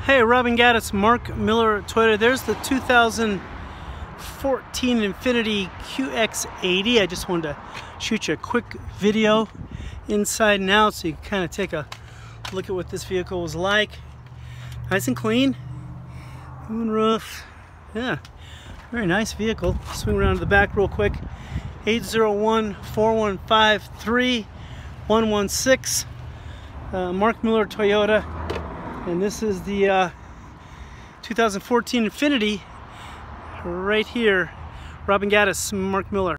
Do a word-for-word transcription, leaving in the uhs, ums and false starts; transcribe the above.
Hey, Robin Gaddis, Mark Miller Toyota. There's the two thousand fourteen Infiniti Q X eighty. I just wanted to shoot you a quick video inside and out so you can kind of take a look at what this vehicle was like. Nice and clean. Moonroof. Yeah, very nice vehicle. Swing around to the back real quick. eight zero one, four one five, three one one six. Uh, Mark Miller Toyota. And this is the uh, two thousand fourteen Infiniti right here. Robin Gaddis, Mark Miller.